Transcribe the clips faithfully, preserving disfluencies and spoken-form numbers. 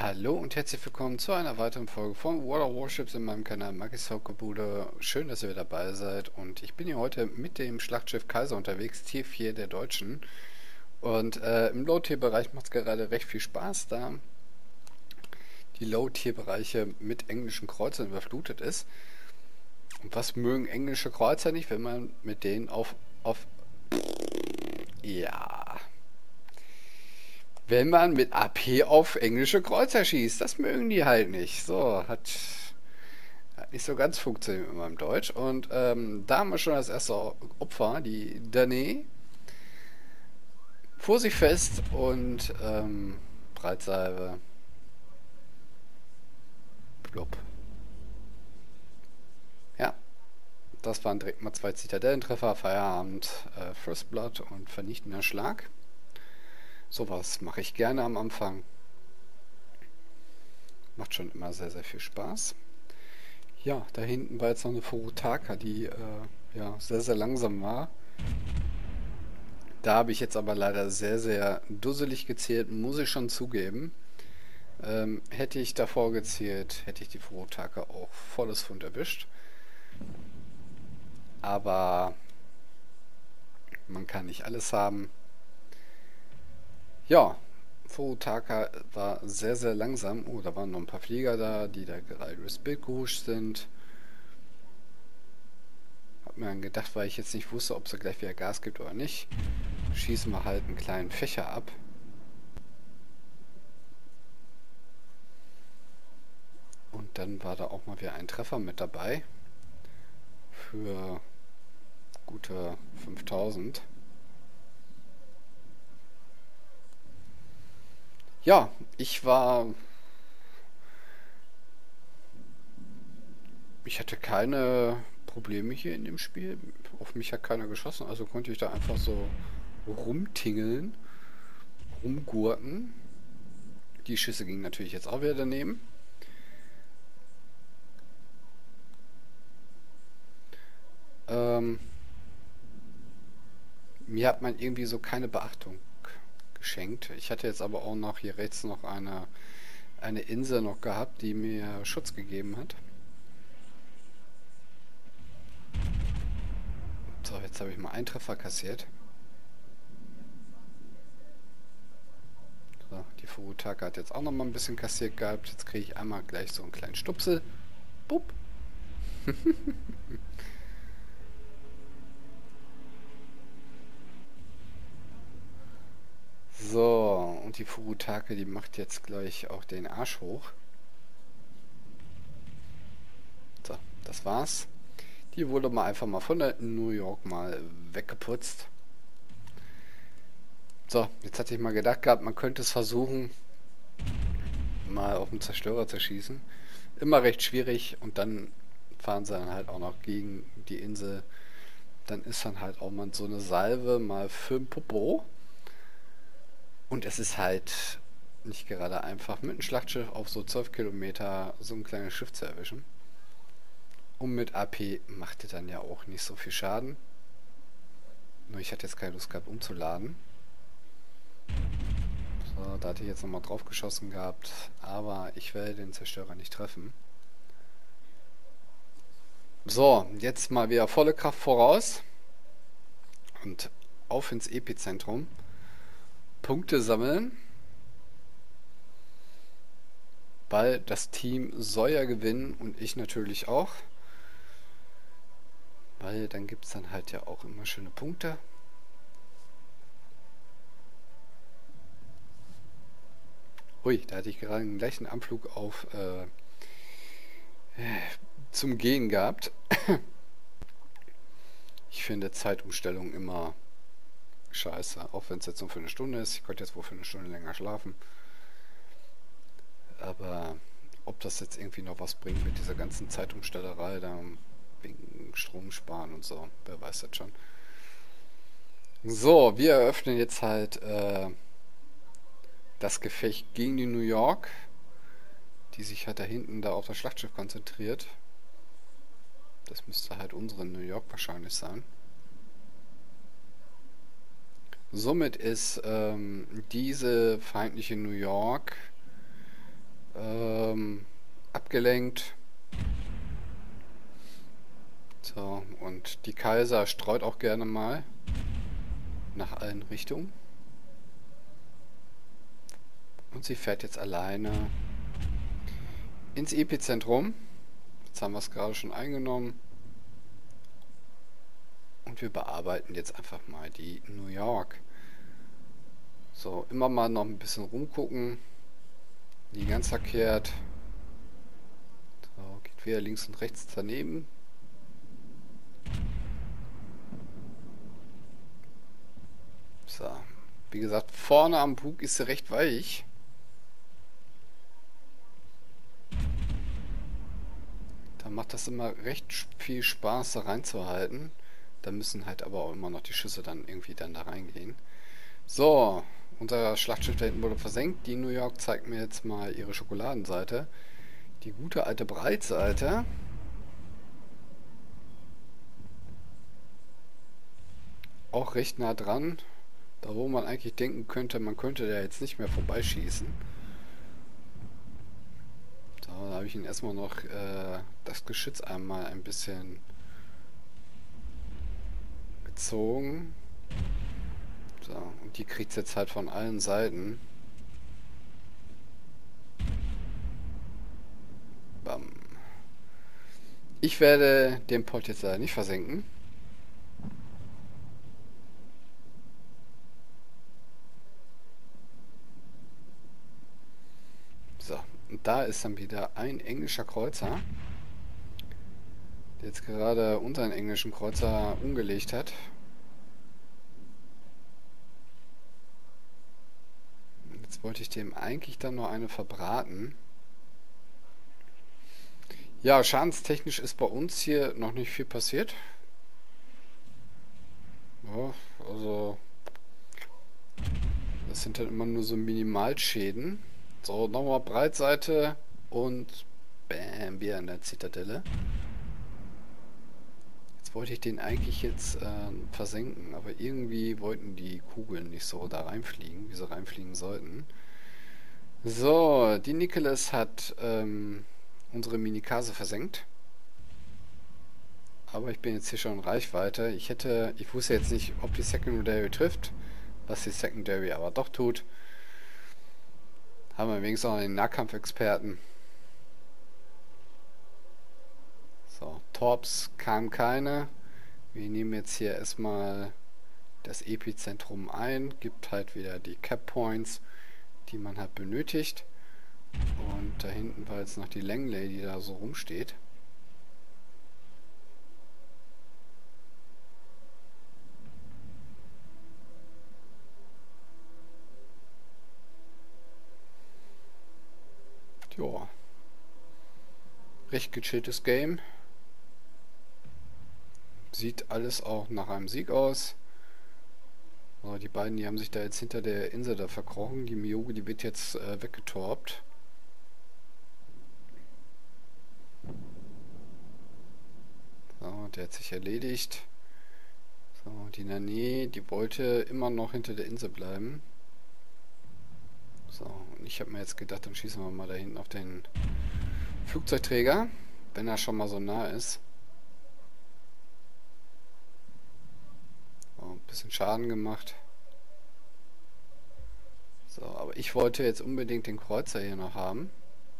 Hallo und herzlich willkommen zu einer weiteren Folge von World of Warships in meinem Kanal Magis Haukebude. Schön, dass ihr wieder dabei seid, und ich bin hier heute mit dem Schlachtschiff Kaiser unterwegs, Tier vier der Deutschen. Und äh, im Low-Tier-Bereich macht es gerade recht viel Spaß, da die Low-Tier-Bereiche mit englischen Kreuzern überflutet ist. Und was mögen englische Kreuzer nicht, wenn man mit denen auf... auf ja... Wenn man mit A P auf englische Kreuzer schießt, das mögen die halt nicht. So, hat, hat nicht so ganz funktioniert mit meinem Deutsch. Und ähm, da haben wir schon das erste Opfer, die Danae. Vorsicht fest und ähm, Breitsalbe. Blub. Ja, das waren direkt mal zwei Zitadellentreffer, Feierabend, äh, First Blood und vernichtender Schlag. Sowas mache ich gerne am Anfang. Macht schon immer sehr, sehr viel Spaß. Ja, da hinten war jetzt noch eine Furutaka, die äh, ja, sehr, sehr langsam war. Da habe ich jetzt aber leider sehr, sehr dusselig gezählt, muss ich schon zugeben. Ähm, hätte ich davor gezählt, hätte ich die Furutaka auch volles Pfund erwischt. Aber man kann nicht alles haben. Ja, Furutaka war sehr, sehr langsam. Oh, da waren noch ein paar Flieger da, die da gerade durchs Bild gehuscht sind. Hab mir dann gedacht, weil ich jetzt nicht wusste, ob sie gleich wieder Gas gibt oder nicht, schießen wir halt einen kleinen Fächer ab. Und dann war da auch mal wieder ein Treffer mit dabei. Für gute fünftausend. Ja, ich war... Ich hatte keine Probleme hier in dem Spiel. Auf mich hat keiner geschossen, also konnte ich da einfach so rumtingeln, rumgurken. Die Schüsse gingen natürlich jetzt auch wieder daneben. Ähm, mir hat man irgendwie so keine Beachtung geschenkt. Ich hatte jetzt aber auch noch hier rechts noch eine, eine Insel noch gehabt, die mir Schutz gegeben hat. So, jetzt habe ich mal einen Treffer kassiert. So, die Furutaka hat jetzt auch noch mal ein bisschen kassiert gehabt. Jetzt kriege ich einmal gleich so einen kleinen Stupsel. Bup. So, und die Furutake, die macht jetzt gleich auch den Arsch hoch. So, das war's. Die wurde mal einfach mal von der New York mal weggeputzt. So, jetzt hatte ich mal gedacht gehabt, man könnte es versuchen, mal auf den Zerstörer zu schießen. Immer recht schwierig, und dann fahren sie dann halt auch noch gegen die Insel. Dann ist dann halt auch mal so eine Salve mal für ein Popo. Und es ist halt nicht gerade einfach, mit einem Schlachtschiff auf so zwölf Kilometer so ein kleines Schiff zu erwischen. Und mit A P machte dann ja auch nicht so viel Schaden. Nur ich hatte jetzt keine Lust gehabt umzuladen. So, da hatte ich jetzt nochmal drauf geschossen gehabt. Aber ich werde den Zerstörer nicht treffen. So, jetzt mal wieder volle Kraft voraus. Und auf ins Epizentrum. Punkte sammeln. Weil das Team soll ja gewinnen und ich natürlich auch. Weil dann gibt es dann halt ja auch immer schöne Punkte. Ui, da hatte ich gerade einen gleichen Anflug auf äh, zum Gehen gehabt. Ich finde Zeitumstellung immer scheiße. Auch wenn es jetzt nur für eine Stunde ist. Ich konnte jetzt wohl für eine Stunde länger schlafen. Aber ob das jetzt irgendwie noch was bringt mit dieser ganzen Zeitumstellerei, da wegen Strom sparen und so, wer weiß das schon. So, wir eröffnen jetzt halt äh, das Gefecht gegen die New York, die sich halt da hinten da auf das Schlachtschiff konzentriert. Das müsste halt unsere New York wahrscheinlich sein. Somit ist ähm, diese feindliche New York Ähm, abgelenkt. So, und die Kaiser streut auch gerne mal nach allen Richtungen. Und sie fährt jetzt alleine ins Epizentrum. Jetzt haben wir es gerade schon eingenommen. Und wir bearbeiten jetzt einfach mal die New York. So, immer mal noch ein bisschen rumgucken. Nie ganz verkehrt. So, geht wieder links und rechts daneben. So, wie gesagt, vorne am Bug ist sie recht weich. Da macht das immer recht viel Spaß, da reinzuhalten. Da müssen halt aber auch immer noch die Schüsse dann irgendwie dann da reingehen. So, unser Schlachtschiff da hinten wurde versenkt. Die New York zeigt mir jetzt mal ihre Schokoladenseite. Die gute alte Breitseite. Auch recht nah dran. Da wo man eigentlich denken könnte, man könnte da jetzt nicht mehr vorbeischießen. So, da habe ich ihn erstmal noch äh, das Geschütz einmal ein bisschen gezogen. So, und die kriegt es jetzt halt von allen Seiten. Bam. Ich werde den Pot jetzt leider nicht versenken. So, und da ist dann wieder ein englischer Kreuzer, der jetzt gerade unseren englischen Kreuzer umgelegt hat. Jetzt wollte ich dem eigentlich dann noch eine verbraten. Ja, schadenstechnisch ist bei uns hier noch nicht viel passiert. Ja, also das sind dann immer nur so Minimalschäden. So, nochmal Breitseite und bam, wieder in der Zitadelle. Jetzt wollte ich den eigentlich jetzt äh, versenken, aber irgendwie wollten die Kugeln nicht so da reinfliegen, wie sie reinfliegen sollten. So, die Nicholas hat ähm, unsere Minikase versenkt. Aber ich bin jetzt hier schon in Reichweite. Ich hätte, ich wusste jetzt nicht, ob die Secondary trifft, was die Secondary aber doch tut. Haben wir wenigstens noch den Nahkampfexperten. So, Torps kam keine. Wir nehmen jetzt hier erstmal das Epizentrum ein. Gibt halt wieder die Cap Points, die man halt benötigt. Und da hinten war jetzt noch die Langley, die da so rumsteht. Joa. Recht gechilltes Game. Sieht alles auch nach einem Sieg aus. So, die beiden, die haben sich da jetzt hinter der Insel da verkrochen. Die Myoge, die wird jetzt äh, weggetorbt. So, der hat sich erledigt. So, die Nane, die wollte immer noch hinter der Insel bleiben. So, und ich habe mir jetzt gedacht, dann schießen wir mal da hinten auf den Flugzeugträger, wenn er schon mal so nah ist. So, ein bisschen Schaden gemacht. So, aber ich wollte jetzt unbedingt den Kreuzer hier noch haben.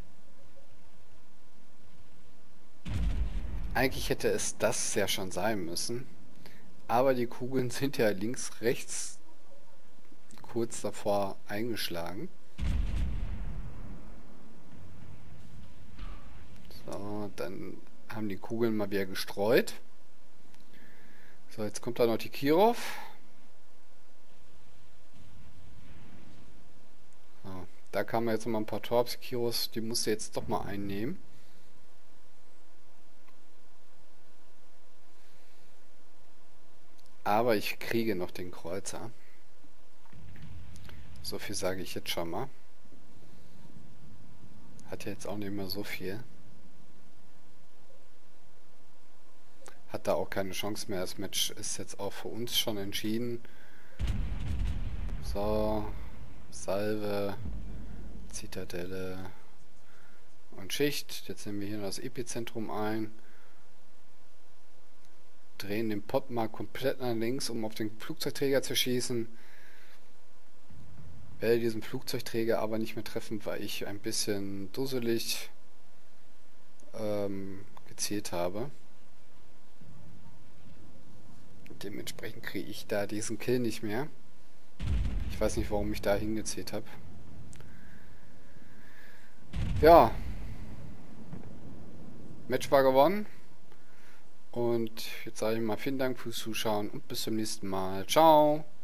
Eigentlich hätte es das ja schon sein müssen. Aber die Kugeln sind ja links, rechts kurz davor eingeschlagen. So, dann haben die Kugeln mal wieder gestreut. So, jetzt kommt da noch die Kirov. So, da kamen jetzt noch mal ein paar Torps. Kiros, die musste jetzt doch mal einnehmen. Aber ich kriege noch den Kreuzer. So viel sage ich jetzt schon mal. Hat ja jetzt auch nicht mehr so viel. Hat da auch keine Chance mehr. Das Match ist jetzt auch für uns schon entschieden. So, Salve, Zitadelle, und Schicht. Jetzt nehmen wir hier noch das Epizentrum ein. Drehen den Pod mal komplett nach links, um auf den Flugzeugträger zu schießen. Werde diesen Flugzeugträger aber nicht mehr treffen, weil ich ein bisschen dusselig ähm, gezielt habe. Dementsprechend kriege ich da diesen Kill nicht mehr. Ich weiß nicht, warum ich da hingezielt habe. Ja. Match war gewonnen. Und jetzt sage ich mal vielen Dank fürs Zuschauen und bis zum nächsten Mal. Ciao.